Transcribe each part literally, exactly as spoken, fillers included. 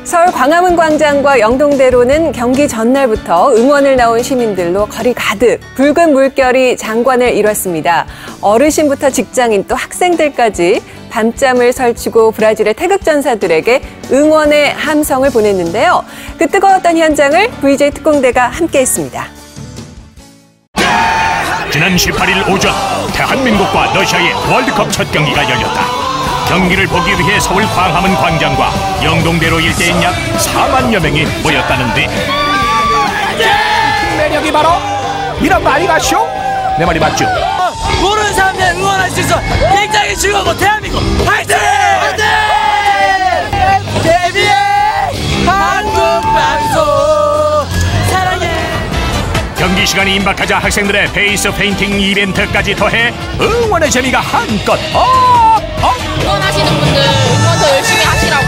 서울 광화문 광장과 영동대로는 경기 전날부터 응원을 나온 시민들로 거리 가득 붉은 물결이 장관을 이뤘습니다. 어르신부터 직장인 또 학생들까지 밤잠을 설치고 브라질의 태극전사들에게 응원의 함성을 보냈는데요. 그 뜨거웠던 현장을 브이제이 특공대가 함께했습니다. 지난 십팔 일 오전 대한민국과 러시아의 월드컵 첫 경기가 열렸다. 경기를 보기 위해 서울 광화문 광장과 영동대로 일대인 약 사만여 명이 모였다는데 매력이 바로 이런 거 아니가쇼? 내 말이 맞죠? 모르는 사람들 응원할 수 있어 굉장히 즐거워. 대한민국 화이팅! 화이팅! 데뷔의 한국방송 사랑해. 경기 시간이 임박하자 학생들의 페이스 페인팅 이벤트까지 더해 응원의 재미가 한껏 어, 어? 응원하시는 분들 응원 더 열심히 하시라고.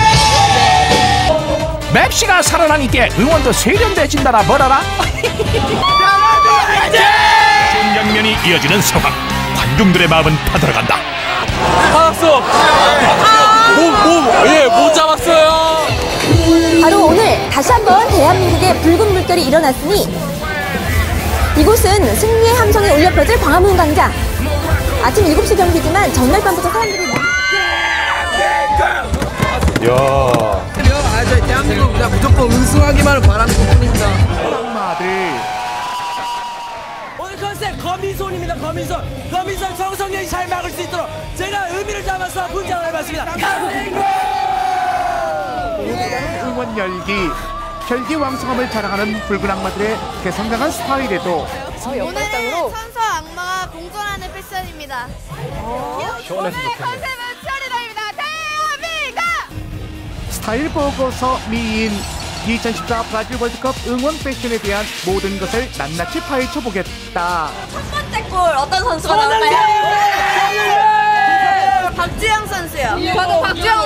네. 맵시가 살아나니까 응원도 세련돼진다라 뭐라라. 중장면이 이어지는 상황. 관중들의 마음은 타들어간다. 받았어. 뭐뭐예못 잡았어요. 바로 오늘 다시 한번 대한민국의 붉은 물결이 일어났으니 이곳은 승리의 함성이 울려 퍼질 광화문 광장. 아침 일곱 시 경기지만 전날 밤부터 사람들이 야. 아, 저희 대한민국 그냥 무조건 우승하기만을 바라는 것뿐입니다. 오늘 컨셉 거미손입니다. 거미손. 거미손 정성현이 잘 막을 수 있도록 제가 의미를 담아서 문장을 해봤습니다. 응원 열기, 혈기왕성함을 자랑하는 붉은 악마들의 개성강한 스타일에도 오늘은 천사 악마와 공존하는 패션입니다. 오늘의 컨셉은 치어리더입니다. 대한민국! 스타일 보고서 미인 이천십사 브라질 월드컵 응원 패션에 대한 모든 것을 낱낱이 파헤쳐 보겠다. 첫 번째 골 어떤 선수가 나올까요? 박주영 선수요. 저도 박주영